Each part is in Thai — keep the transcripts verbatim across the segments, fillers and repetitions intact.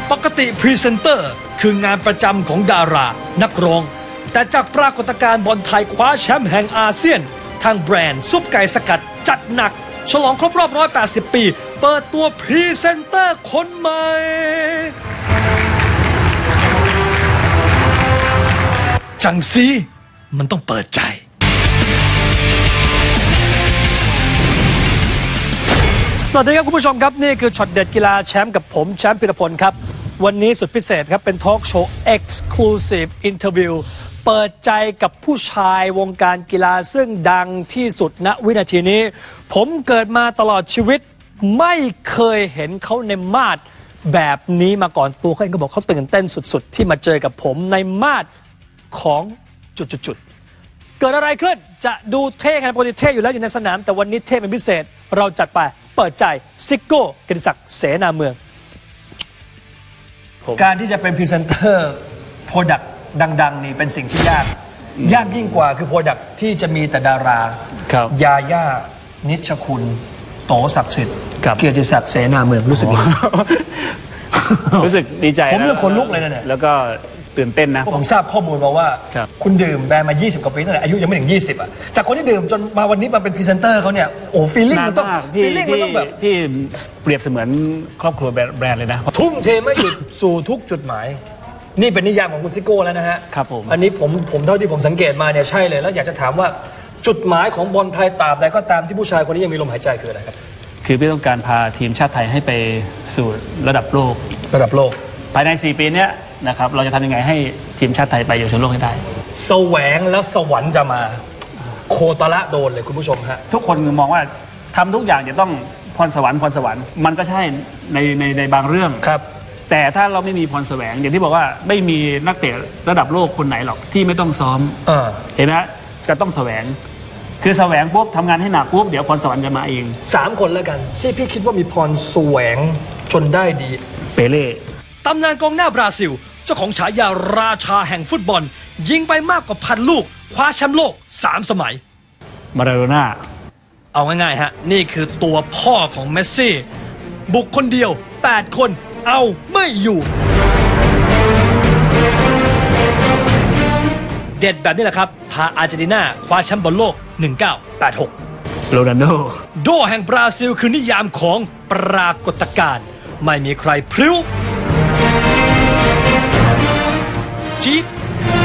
ปกติพรีเซนเตอร์คืองานประจำของดารานักร้องแต่จากปรากฏการณ์บอลไทยคว้าแชมป์แห่งอาเซียนทางแบรนด์ซุปไก่สกัดจัดหนักฉลองครบรอบหนึ่งร้อยแปดสิบปีเปิดตัวพรีเซนเตอร์คนใหม่จังซีมันต้องเปิดใจสวัสดีครับคุณผู้ชมครับนี่คือช็อตเด็ดกีฬาแชมป์กับผมแชมป์พิรพลครับวันนี้สุดพิเศษครับเป็นทอล์กโชว์ Exclusive Interview เปิดใจกับผู้ชายวงการกีฬาซึ่งดังที่สุดณวินาทีนี้ผมเกิดมาตลอดชีวิตไม่เคยเห็นเขาในมาดแบบนี้มาก่อนตัวเขาเองก็บอกเขาตื่นเต้นสุดๆที่มาเจอกับผมในมาดของจุดๆเกิดอะไรขึ้นจะดูเท่กันปกติเท่อยู่แล้วอยู่ในสนามแต่วันนี้เท่เป็นพิเศษเราจัดไปเปิดใจซิโก้เกียรติศักดิ์เสนาเมืองการที่จะเป็นพรีเซนเตอร์โปรดักต์ดังๆนี่เป็นสิ่งที่ยากยากยิ่งกว่าคือโปรดักต์ที่จะมีแต่ดารายาย่านิชคุณโตศักดิ์สิทธิ์เกียรติศักดิ์เสนาเมืองรู้สึกยังไงรู้สึกดีใจผมเรื่องคนลุกเลยนะเนี่ยแล้วก็ตื่นเต้นนะผมทราบข้อมูลมาว่าคุณดื่มแบรนด์มายี่สิบกว่าปีตั้งแต่อายุยังไม่ถึงยี่สิบอ่ะจากคนที่ดื่มจนมาวันนี้มาเป็นพรีเซนเตอร์เขาเนี่ยโอ้ฟีลลิ่งมันต้องฟีลลิ่งมันต้องแบบพี่เปรียบเสมือนครอบครัวแบรนด์เลยนะทุ่มเทไม่หยุดสู่ทุกจุดหมายนี่เป็นนิยามของคุณซิโก้แล้วนะฮะครับผมอันนี้ผมผมเท่าที่ผมสังเกตมาเนี่ยใช่เลยแล้วอยากจะถามว่าจุดหมายของบอลไทยตราบใดก็ตามที่ผู้ชายคนนี้ยังมีลมหายใจคืออะไรครับคือพี่ต้องการพาทีมชาติไทยให้ไปสู่ระดับโลกระดับโลกภายในสี่ปีนี้นะครับเราจะทำยังไงให้ทีมชาติไทยไปอยู่สู่โลกให้ได้แสวงและสวรรค์จะมาโคตรละโดนเลยคุณผู้ชมฮะทุกคนมองว่าทำทุกอย่างจะต้องพรสวรรค์พรสวรรค์มันก็ใช่ในในในบางเรื่องครับแต่ถ้าเราไม่มีพรแสวงอย่างที่บอกว่าไม่มีนักเตะระดับโลกคนไหนหรอกที่ไม่ต้องซ้อมเออเห็นไหมจะต้องแสวงคือแสวงปุ๊บทำงานให้หนักปุ๊บเดี๋ยวพรสวรรค์จะมาเองสามคนแล้วกันที่พี่คิดว่ามีพรแสวงจนได้ดีเปเล่ตำนานกองหน้าบราซิลเจ้าของฉายาราชาแห่งฟุตบอลยิงไปมากกว่าพันลูกคว้าแชมป์โลกสามสมัยมาราโดน่าเอาง่ายๆฮะนี่คือตัวพ่อของเมสซี่บุกคนเดียวแปดคนเอาไม่อยู่เด็ดแบบนี้แหละครับพาอาร์เจนตินาคว้าแชมป์บอลโลกหนึ่งเก้าแปดหกโรนัลโดโดแห่งบราซิลคือนิยามของปรากฏการณ์ไม่มีใครพลิ้วจี๊ด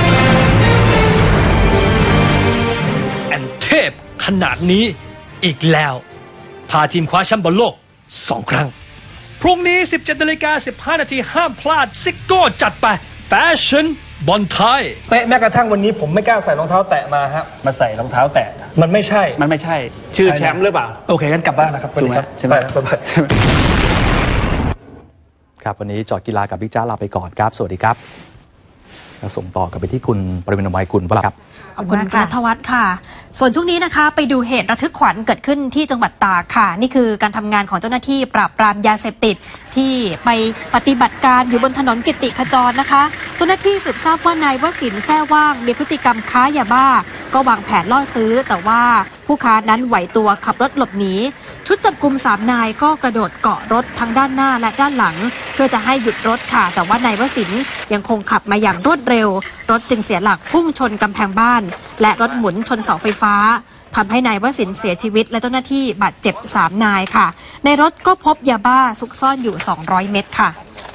แอนเทพขนาดนี้อีกแล้วพาทีมคว้าแชมป์บอลโลกสองครั้งพรุ่งนี้ สิบเจ็ดนาฬิกาสิบห้านาทีห้ามพลาดซิโก้จัดไปแฟชั่นบอลไทยเตะแม้กระทั่งวันนี้ผมไม่กล้าใส่รองเท้าแตะมาฮะมาใส่รองเท้าแตะมันไม่ใช่มันไม่ใช่ชื่อแชมป์หรือเปล่าโอเคงั้นกลับบ้านนะครับถูกไหมใช่ไหมครับวันนี้จอดกีฬากับบิ๊กจ้าลาไปก่อนครับสวัสดีครับแล้วส่งต่อกันไปที่คุณปริมิน มัยกุลครับขอบคุณคุณณัฐวัฒน์ค่ะส่วนช่วงนี้นะคะไปดูเหตุระทึกขวัญเกิดขึ้นที่จังหวัดตากค่ะนี่คือการทำงานของเจ้าหน้าที่ปราบปรามยาเสพติดที่ไปปฏิบัติการอยู่บนถนนกิติขจรนะคะเจ้าหน้าที่สืบทราบว่านายวสินทร์แซ่ว่างมีพฤติกรรมค้ายาบ้าก็วางแผนล่อซื้อแต่ว่าผู้ค้านั้นไหวตัวขับรถหลบหนีชุดจับกุมสามนายก็กระโดดเกาะรถทั้งด้านหน้าและด้านหลังเพื่อจะให้หยุดรถค่ะแต่ว่านายวสินทร์ยังคงขับมาอย่างรวดเร็วรถจึงเสียหลักพุ่งชนกำแพงบ้านและรถหมุนชนเสาไฟฟ้าทำให้นายวสินทร์เสียชีวิตและเจ้าหน้าที่บาดเจ็บสามนายค่ะในรถก็พบยาบ้าซุกซ่อนอยู่สองร้อยเม็ดค่ะ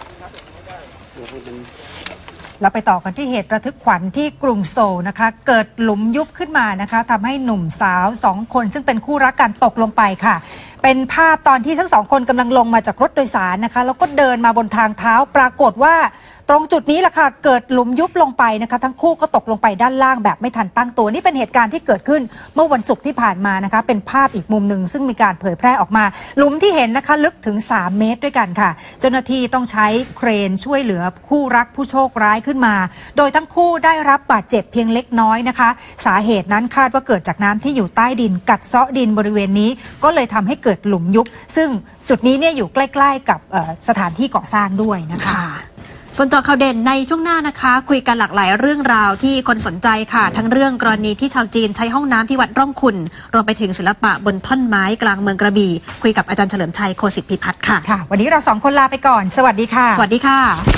เราไปต่อกันที่เหตุระทึกขวัญที่กรุงโซลนะคะเกิดหลุมยุบขึ้นมานะคะทำให้หนุ่มสาวสองคนซึ่งเป็นคู่รักกันตกลงไปค่ะเป็นภาพตอนที่ทั้งสองคนกำลังลงมาจากรถโดยสารนะคะแล้วก็เดินมาบนทางเท้าปรากฏว่าตรงจุดนี้แหละค่ะเกิดหลุมยุบลงไปนะคะทั้งคู่ก็ตกลงไปด้านล่างแบบไม่ทันตั้งตัวนี่เป็นเหตุการณ์ที่เกิดขึ้นเมื่อวันศุกร์ที่ผ่านมานะคะเป็นภาพอีกมุมหนึ่งซึ่งมีการเผยแพร่ออกมาหลุมที่เห็นนะคะลึกถึงสามเมตรด้วยกันค่ะเจ้าหน้าที่ต้องใช้เครนช่วยเหลือคู่รักผู้โชคร้ายขึ้นมาโดยทั้งคู่ได้รับบาดเจ็บเพียงเล็กน้อยนะคะสาเหตุนั้นคาดว่าเกิดจากน้ำที่อยู่ใต้ดินกัดเซาะดินบริเวณนี้ก็เลยทำให้เกิดหลุมยุบซึ่งจุดนี้เนี่ยอยู่ใกล้ๆกับสถานที่ก่อสร้างด้วยนะคะส่วนเจาะข่าวเด่นในช่วงหน้านะคะ คุยกันหลากหลายเรื่องราวที่คนสนใจค่ะ ทั้งเรื่องกรณีที่ชาวจีนใช้ห้องน้ำที่วัดร่องขุ่นรวมไปถึงศิลปะบนท่อนไม้กลางเมืองกระบี่คุยกับอาจารย์เฉลิมชัยโคสิทธิพิพัฒน์ค่ะค่ะ วันนี้เราสองคนลาไปก่อนสวัสดีค่ะสวัสดีค่ะ